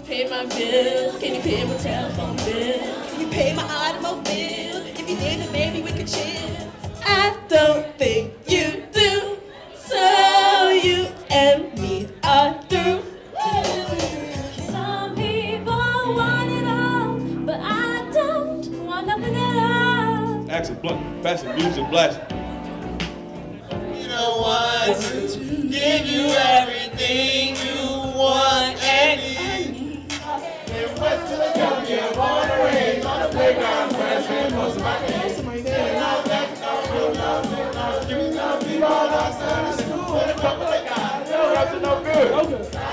pay my bills? Can you pay my telephone bill? Can you pay my automobile? If you did, then maybe we could chill. I don't think you do. So you and me are through. Some people want it all, but I don't want nothing at all. Accent blunt, passing music blast. You don't want to give you everything you want and need. Then west to the Columbia, born and raised on the playground where I spend most of my days. Sitting out there, real love, sitting out, giving some people outside of school and a couple of guys. No, that's no good. Okay.